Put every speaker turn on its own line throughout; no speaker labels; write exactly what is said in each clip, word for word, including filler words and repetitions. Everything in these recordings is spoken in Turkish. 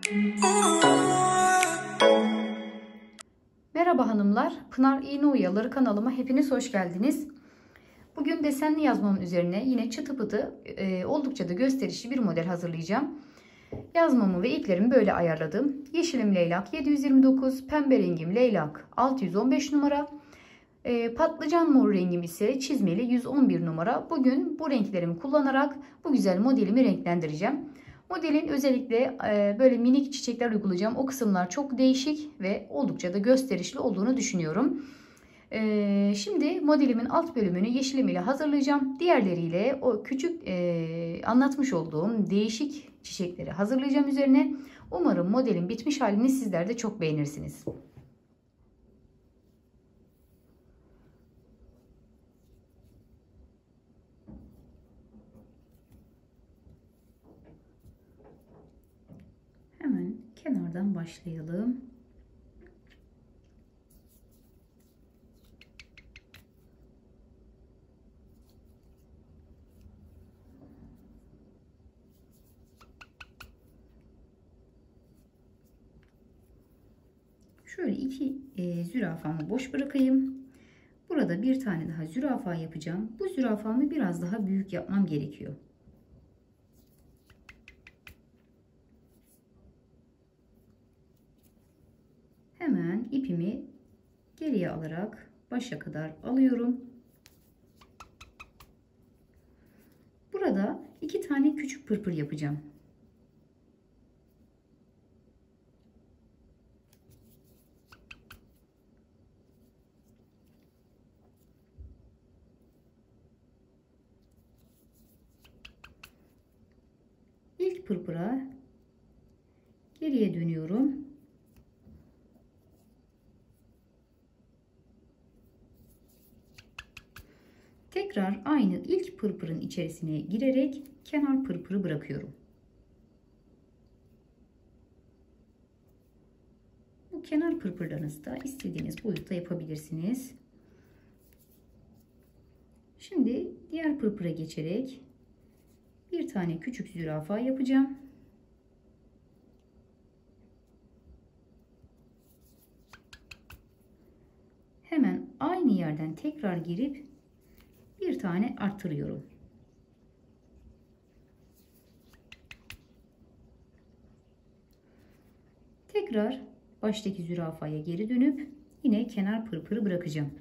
Merhaba hanımlar, Pınar İğne Oyaları kanalıma hepiniz hoş geldiniz. Bugün desenli yazmamın üzerine yine çıtı pıtı e, oldukça da gösterişli bir model hazırlayacağım. Yazmamı ve iplerimi böyle ayarladım. Yeşilim leylak yedi yüz yirmi dokuz, pembe rengim leylak altı yüz on beş numara, e, patlıcan mor rengim ise çizmeli yüz on bir numara. Bugün bu renklerimi kullanarak bu güzel modelimi renklendireceğim. Modelin özellikle e, böyle minik çiçekler uygulayacağım. O kısımlar çok değişik ve oldukça da gösterişli olduğunu düşünüyorum. E, şimdi modelimin alt bölümünü yeşilim ile hazırlayacağım. Diğerleriyle o küçük e, anlatmış olduğum değişik çiçekleri hazırlayacağım üzerine. Umarım modelin bitmiş halini sizler de çok beğenirsiniz. Hemen kenardan başlayalım. Şöyle iki e, zürafamı boş bırakayım. Burada bir tane daha zürafa yapacağım. Bu zürafamı biraz daha büyük yapmam gerekiyor. Hemen ipimi geriye alarak başa kadar alıyorum. Burada iki tane küçük pırpır yapacağım. İlk pırpıra geriye dönüyorum. Tekrar aynı ilk pırpırın içerisine girerek kenar pırpırı bırakıyorum. Bu kenar pırpırlarınızı da istediğiniz boyutta yapabilirsiniz. Şimdi diğer pırpıra geçerek bir tane küçük zürafa yapacağım. Hemen aynı yerden tekrar girip bir tane arttırıyorum. Tekrar baştaki zürafaya geri dönüp yine kenar pırpırı bırakacağım.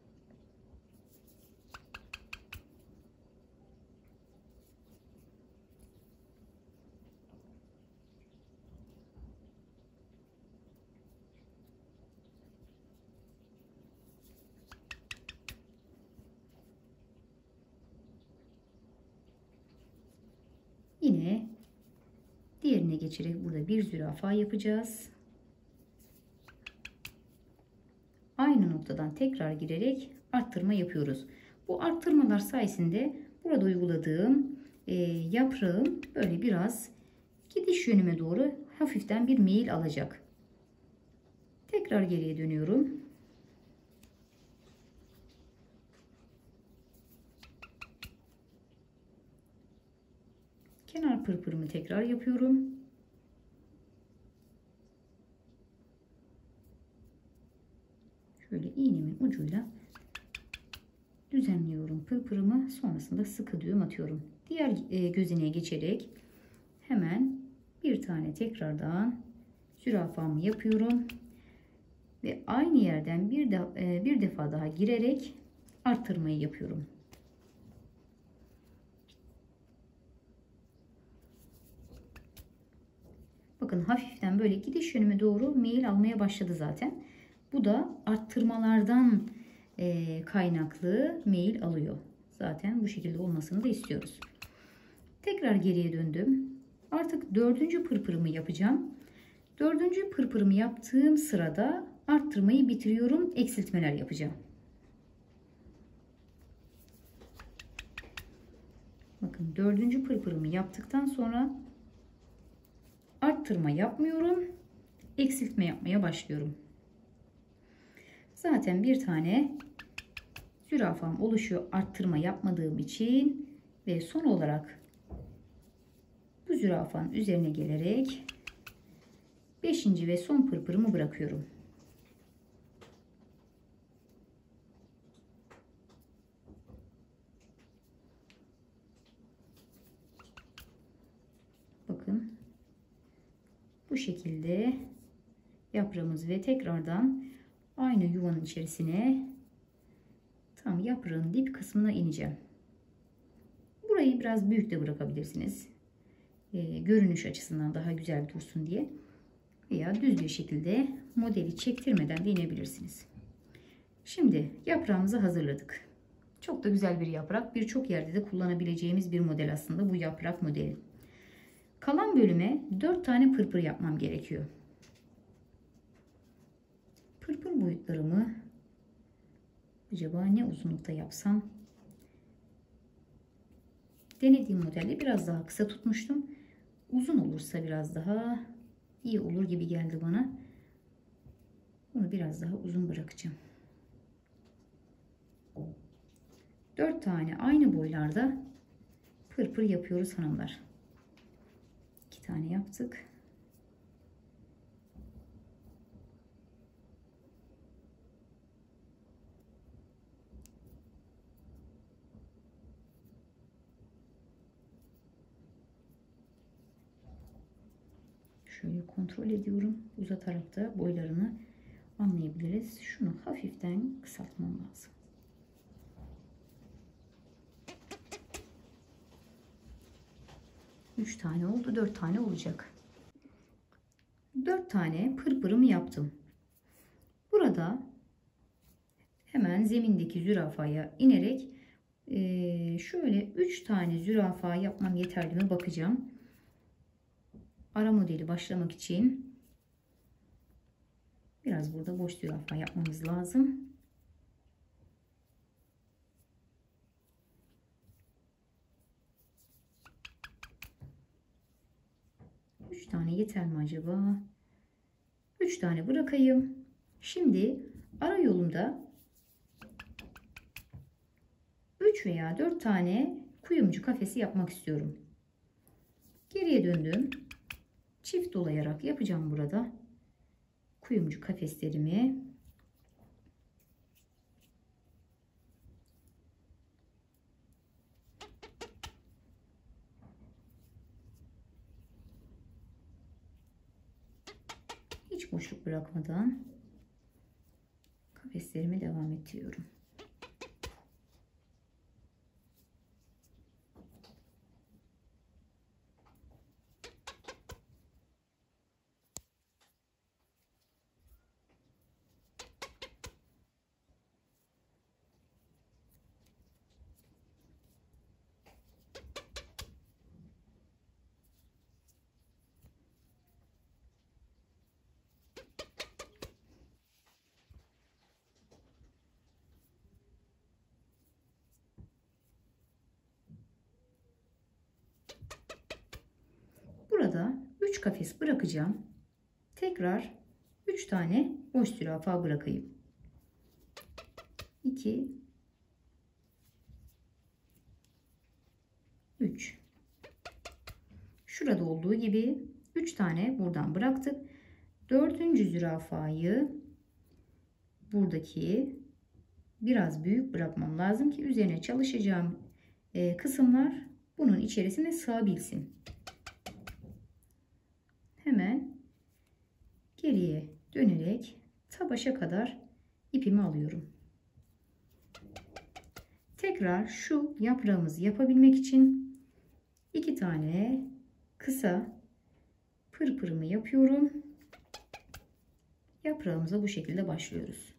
Yine diğerine geçerek burada bir zürafa yapacağız. Aynı noktadan tekrar girerek arttırma yapıyoruz. Bu arttırmalar sayesinde burada uyguladığım e, yaprağım böyle biraz gidiş yönüme doğru hafiften bir meyil alacak. Tekrar geriye dönüyorum. Kenar pırpırımı tekrar yapıyorum. Şöyle iğnemin ucuyla düzenliyorum pırpırımı. Sonrasında sıkı düğüm atıyorum. Diğer gözüne geçerek hemen bir tane tekrardan zürafamı yapıyorum. Ve aynı yerden bir, de, bir defa daha girerek arttırmayı yapıyorum. Bakın hafiften böyle gidiş yönüme doğru meyil almaya başladı zaten. Bu da arttırmalardan e, kaynaklı meyil alıyor. Zaten bu şekilde olmasını da istiyoruz. Tekrar geriye döndüm. Artık dördüncü pırpırımı yapacağım. Dördüncü pırpırımı yaptığım sırada arttırmayı bitiriyorum. Eksiltmeler yapacağım. Bakın dördüncü pırpırımı yaptıktan sonra arttırma yapmıyorum. Eksiltme yapmaya başlıyorum. Zaten bir tane zürafam oluşuyor arttırma yapmadığım için ve son olarak bu zürafanın üzerine gelerek beşinci ve son pırpırımı bırakıyorum. Bakın bu şekilde yaprağımız ve tekrardan aynı yuvanın içerisine tam yaprağın dip kısmına ineceğim. Burayı biraz büyük de bırakabilirsiniz. Ee, görünüş açısından daha güzel dursun diye. Veya düz bir şekilde modeli çektirmeden de inebilirsiniz. Şimdi yaprağımızı hazırladık. Çok da güzel bir yaprak. Birçok yerde de kullanabileceğimiz bir model aslında bu yaprak modeli. Kalan bölüme dört tane pırpır yapmam gerekiyor. Pırpır boyutlarımı acaba ne uzunlukta yapsam? Denediğim modelde biraz daha kısa tutmuştum. Uzun olursa biraz daha iyi olur gibi geldi bana. Bunu biraz daha uzun bırakacağım. dört tane aynı boylarda pırpır yapıyoruz hanımlar. iki tane yaptık. Şöyle kontrol ediyorum. Uzatarak da boylarını anlayabiliriz. Şunu hafiften kısaltmam lazım. üç tane oldu. dört tane olacak. dört tane pırpırımı yaptım. Burada hemen zemindeki zürafaya inerek şöyle üç tane zürafa yapmam yeterli mi bakacağım. Ara modeli başlamak için biraz burada boş zürafa yapmamız lazım. üç tane yeter mi acaba? üç tane bırakayım. Şimdi ara yolumda üç veya dört tane kuyumcu kafesi yapmak istiyorum. Geriye döndüm. Çift dolayarak yapacağım burada kuyumcu kafeslerimi. Hiç boşluk bırakmadan kafeslerime devam ettiriyorum. Burada üç kafes bırakacağım. Tekrar üç tane boş zürafa bırakayım. iki üç. Şurada olduğu gibi üç tane buradan bıraktık. Dördüncü zürafayı buradaki biraz büyük bırakmam lazım ki üzerine çalışacağım kısımlar bunun içerisine sığabilsin. Hemen geriye dönerek ta başa kadar ipimi alıyorum. Tekrar şu yaprağımızı yapabilmek için iki tane kısa pırpırımı yapıyorum. Yaprağımıza bu şekilde başlıyoruz.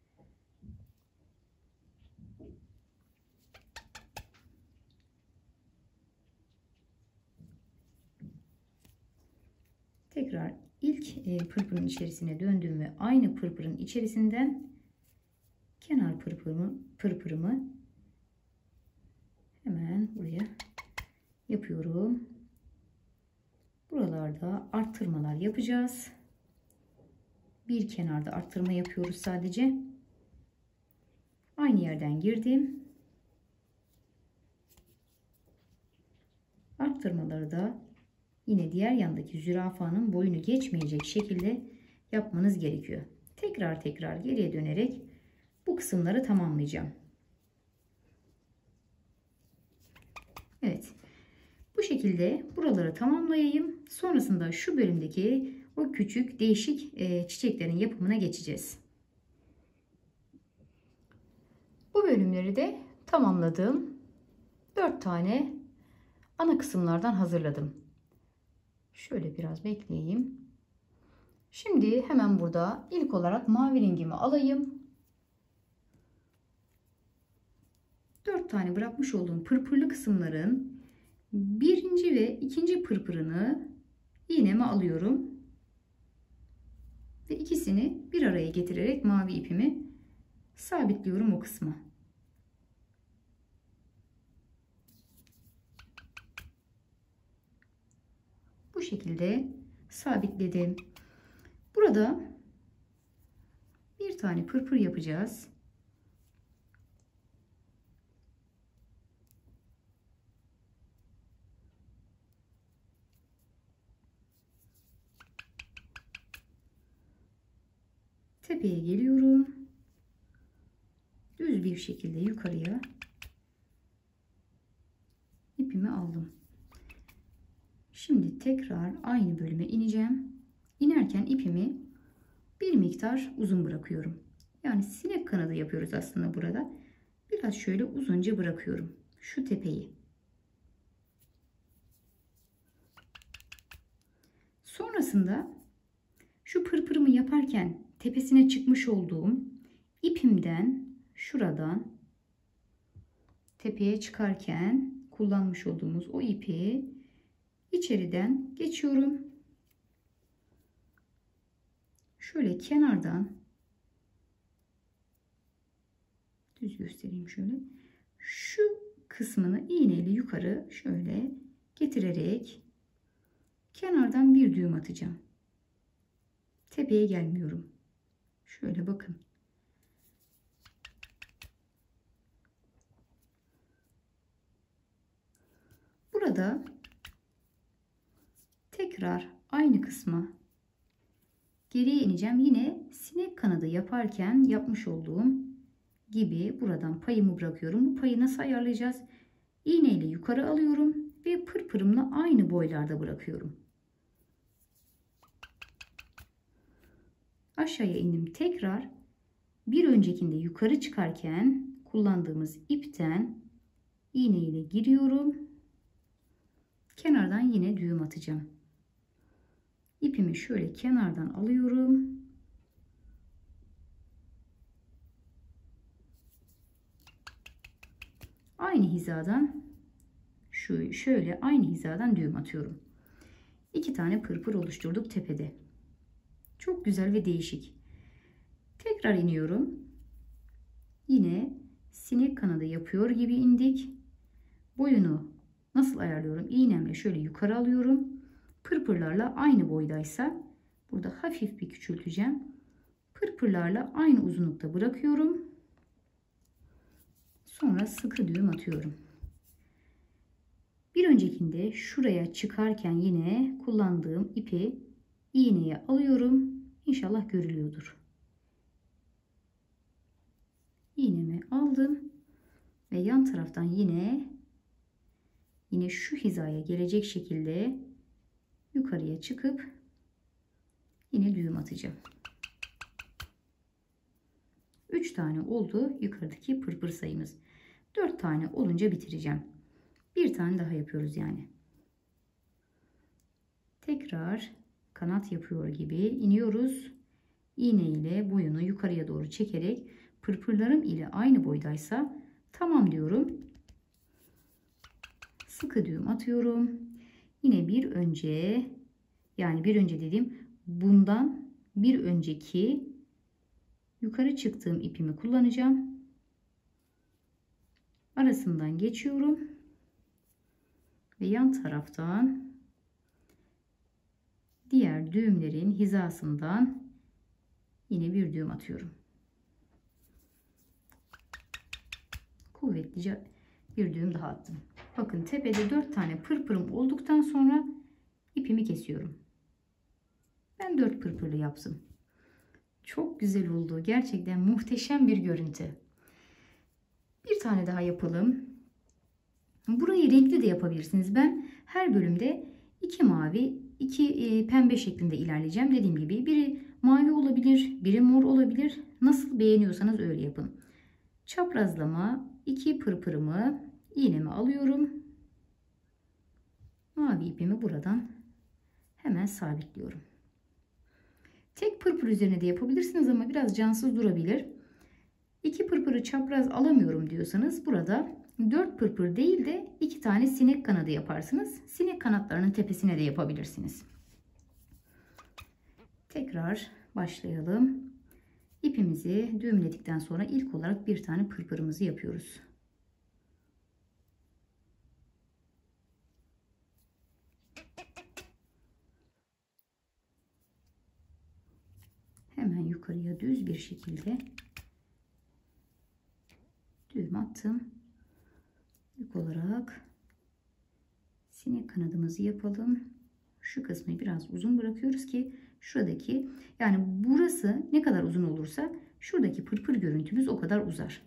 Tekrar ilk pırpırın içerisine döndüm ve aynı pırpırın içerisinden kenar pırpırımı, pırpırımı hemen buraya yapıyorum. Buralarda arttırmalar yapacağız. Bir kenarda arttırma yapıyoruz sadece. Aynı yerden girdim. Arttırmaları da yine diğer yandaki zürafanın boyunu geçmeyecek şekilde yapmanız gerekiyor. Tekrar tekrar geriye dönerek bu kısımları tamamlayacağım. Evet. Bu şekilde buraları tamamlayayım. Sonrasında şu bölümdeki o küçük değişik çiçeklerin yapımına geçeceğiz. Bu bölümleri de tamamladım. dört tane ana kısımlardan hazırladım. Şöyle biraz bekleyeyim. Şimdi hemen burada ilk olarak mavi rengimi alayım. dört tane bırakmış olduğum pırpırlı kısımların birinci ve ikinci pırpırını iğneme alıyorum. Ve ikisini bir araya getirerek mavi ipimi sabitliyorum o kısma. Bu şekilde sabitledim. Burada bir tane pırpır yapacağız. Tepeye geliyorum. Düz bir şekilde yukarıya ipimi aldım. Şimdi tekrar aynı bölüme ineceğim. İnerken ipimi bir miktar uzun bırakıyorum. Yani sinek kanadı yapıyoruz aslında burada. Biraz şöyle uzunca bırakıyorum. Şu tepeyi. Sonrasında şu pırpırımı yaparken tepesine çıkmış olduğum ipimden şuradan tepeye çıkarken kullanmış olduğumuz o ipi içeriden geçiyorum. Şöyle kenardan düz göstereyim şöyle. Şu kısmını iğneyle yukarı şöyle getirerek kenardan bir düğüm atacağım. Tepeye gelmiyorum. Şöyle bakın. Burada tekrar aynı kısma geriye ineceğim. Yine sinek kanadı yaparken yapmış olduğum gibi buradan payımı bırakıyorum. Bu payı nasıl ayarlayacağız? İğne ile yukarı alıyorum ve pırpırımla aynı boylarda bırakıyorum. Aşağıya indim. Tekrar bir öncekinde yukarı çıkarken kullandığımız ipten iğne ile giriyorum. Kenardan yine düğüm atacağım. İpimi şöyle kenardan alıyorum. Aynı hizadan şu şöyle aynı hizadan düğüm atıyorum. İki tane pırpır oluşturduk tepede. Çok güzel ve değişik. Tekrar iniyorum. Yine sinek kanadı yapıyor gibi indik. Boyunu nasıl ayarlıyorum? İğnemle şöyle yukarı alıyorum. Pırpırlarla aynı boydaysa burada hafif bir küçülteceğim. Pırpırlarla aynı uzunlukta bırakıyorum. Sonra sıkı düğüm atıyorum. Bir öncekinde şuraya çıkarken yine kullandığım ipi iğneye alıyorum. İnşallah görülüyordur. İğnemi aldım ve yan taraftan yine yine şu hizaya gelecek şekilde yukarıya çıkıp yine düğüm atacağım. üç tane oldu yukarıdaki pırpır sayımız. dört tane olunca bitireceğim. Bir tane daha yapıyoruz yani. Tekrar kanat yapıyor gibi iniyoruz. İğne ile boyunu yukarıya doğru çekerek pırpırlarım ile aynı boydaysa tamam diyorum. Sıkı düğüm atıyorum. Yine bir önce yani bir önce dediğim bundan bir önceki yukarı çıktığım ipimi kullanacağım. Arasından geçiyorum. Ve yan taraftan diğer düğümlerin hizasından yine bir düğüm atıyorum. Kuvvetlice bir düğüm daha attım. Bakın tepede dört tane pırpırım olduktan sonra ipimi ipimi kesiyorum. Ben dört pırpırlı yaptım. Çok güzel oldu. Gerçekten muhteşem bir görüntü. Bir tane daha yapalım. Burayı renkli de yapabilirsiniz. Ben her bölümde iki mavi, iki pembe şeklinde ilerleyeceğim. Dediğim gibi biri mavi olabilir, biri mor olabilir. Nasıl beğeniyorsanız öyle yapın. Çaprazlama iki pırpırımı, iğnemi alıyorum. Mavi ipimi buradan hemen sabitliyorum. Tek pırpır üzerine de yapabilirsiniz ama biraz cansız durabilir. İki pırpırı çapraz alamıyorum diyorsanız burada dört pırpır değil de iki tane sinek kanadı yaparsınız. Sinek kanatlarının tepesine de yapabilirsiniz. Tekrar başlayalım. İpimizi düğümledikten sonra ilk olarak bir tane pırpırımızı yapıyoruz. Hemen yukarıya düz bir şekilde düğüm attım. İlk olarak sinek kanadımızı yapalım. Şu kısmı biraz uzun bırakıyoruz ki şuradaki, yani burası ne kadar uzun olursa şuradaki pırpır görüntümüz o kadar uzar.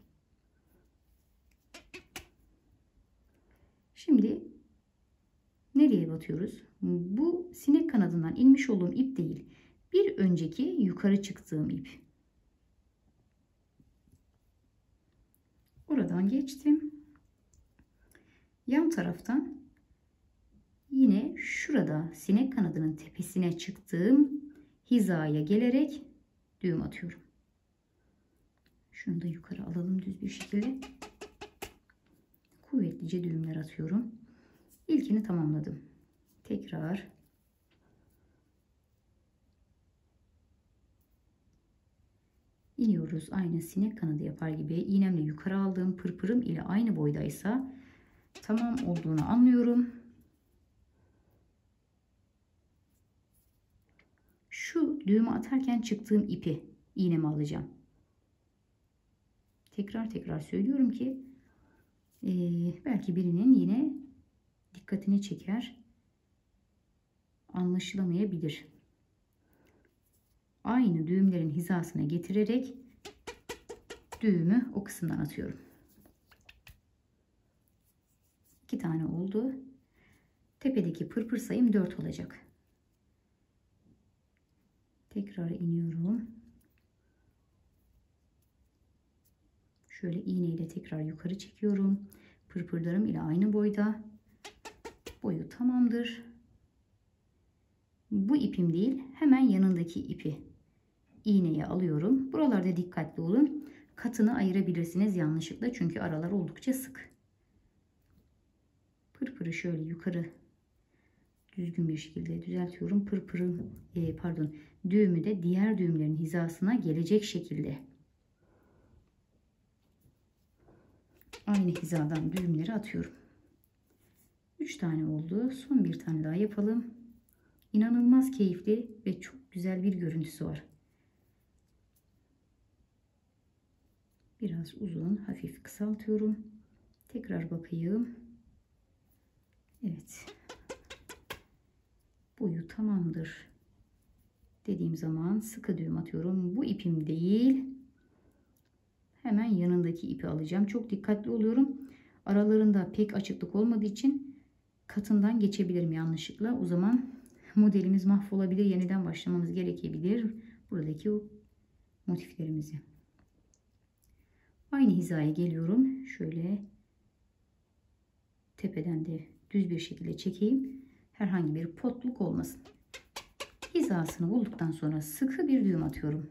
Şimdi nereye batıyoruz? Bu sinek kanadından inmiş olduğum ip değil. Bir önceki yukarı çıktığım ip. Oradan geçtim. Yan taraftan yine şurada sinek kanadının tepesine çıktığım hizaya gelerek düğüm atıyorum. Şunu da yukarı alalım düz bir şekilde. Kuvvetlice düğümler atıyorum. İlkini tamamladım. Tekrar iniyoruz. Aynı sinek kanadı yapar gibi iğnemle yukarı aldığım pırpırım ile aynı boydaysa tamam olduğunu anlıyorum. Şu düğümü atarken çıktığım ipi iğneme alacağım. Tekrar tekrar söylüyorum ki e, belki birinin yine dikkatini çeker, anlaşılamayabilir. Aynı düğümlerin hizasına getirerek düğümü o kısımdan atıyorum. İki tane oldu. Tepedeki pırpır sayım dört olacak. Tekrar iniyorum. Şöyle iğne ile tekrar yukarı çekiyorum. Pırpırlarım ile aynı boyda. Boyu tamamdır. Bu ipim değil, hemen yanındaki ipi iğneye alıyorum. Buralarda dikkatli olun. Katını ayırabilirsiniz yanlışlıkla çünkü aralar oldukça sık. Pırpırı şöyle yukarı düzgün bir şekilde düzeltiyorum. Pırpırı e, pardon düğümü de diğer düğümlerin hizasına gelecek şekilde aynı hizadan düğümleri atıyorum. üç tane oldu. Son bir tane daha yapalım. İnanılmaz keyifli ve çok güzel bir görüntüsü var. Biraz uzun, hafif kısaltıyorum. Tekrar bakayım. Evet. Boyu tamamdır dediğim zaman sıkı düğüm atıyorum. Bu ipim değil. Hemen yanındaki ipi alacağım. Çok dikkatli oluyorum. Aralarında pek açıklık olmadığı için katından geçebilirim yanlışlıkla. O zaman modelimiz mahvolabilir. Yeniden başlamamız gerekebilir. Buradaki o motiflerimizi. Aynı hizaya geliyorum. Şöyle tepeden de düz bir şekilde çekeyim. Herhangi bir potluk olmasın. Hizasını bulduktan sonra sıkı bir düğüm atıyorum.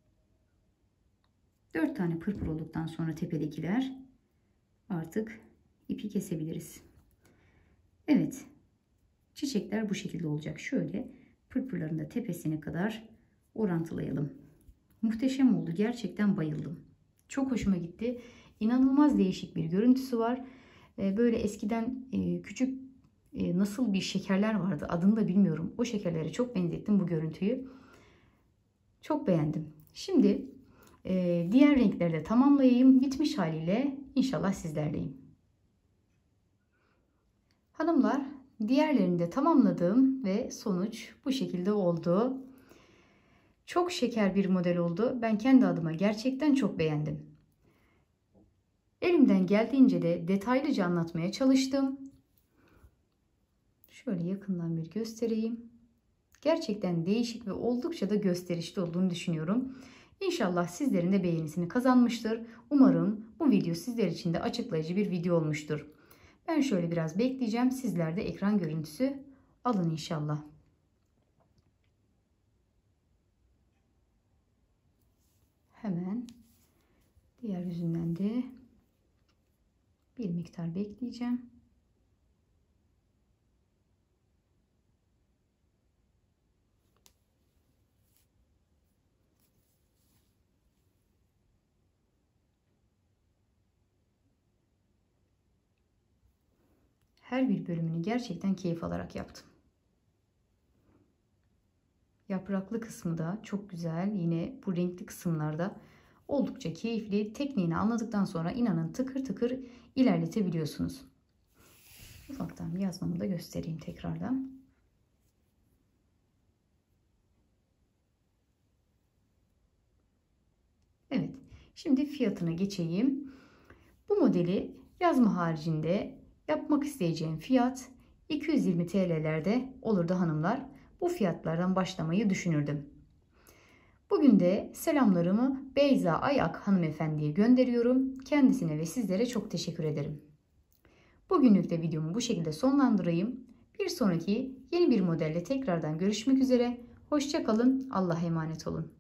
dört tane pırpır olduktan sonra tepedekiler artık ipi kesebiliriz. Evet. Çiçekler bu şekilde olacak. Şöyle pırpırların da tepesine kadar orantılayalım. Muhteşem oldu. Gerçekten bayıldım. Çok hoşuma gitti. İnanılmaz değişik bir görüntüsü var. Böyle eskiden küçük nasıl bir şekerler vardı. Adını da bilmiyorum. O şekerlere çok benzettim bu görüntüyü. Çok beğendim. Şimdi diğer renklerle tamamlayayım. Bitmiş haliyle inşallah sizlerleyim. Hanımlar, Diğerlerini de tamamladım ve sonuç bu şekilde oldu. Çok şeker bir model oldu. Ben kendi adıma gerçekten çok beğendim. Elimden geldiğince de detaylıca anlatmaya çalıştım. Şöyle yakından bir göstereyim. Gerçekten değişik ve oldukça da gösterişli olduğunu düşünüyorum. İnşallah sizlerin de beğenisini kazanmıştır. Umarım bu video sizler için de açıklayıcı bir video olmuştur. Ben şöyle biraz bekleyeceğim. Sizler de ekran görüntüsü alın inşallah. Hemen diğer yüzünden de bir miktar bekleyeceğim. Her bir bölümünü gerçekten keyif alarak yaptım. Yapraklı kısmı da çok güzel. Yine bu renkli kısımlarda oldukça keyifli. Tekniğini anladıktan sonra inanın tıkır tıkır ilerletebiliyorsunuz. Ufaktan yazmamı da göstereyim tekrardan. Evet. Şimdi fiyatına geçeyim. Bu modeli yazma haricinde yapmak isteyeceğim fiyat iki yüz yirmi T L'lerde olurdu hanımlar. Bu fiyatlardan başlamayı düşünürdüm. Bugün de selamlarımı Beyza Ayak hanımefendiye gönderiyorum. Kendisine ve sizlere çok teşekkür ederim. Bugünlük de videomu bu şekilde sonlandırayım. Bir sonraki yeni bir modelle tekrardan görüşmek üzere. Hoşça kalın. Allah'a emanet olun.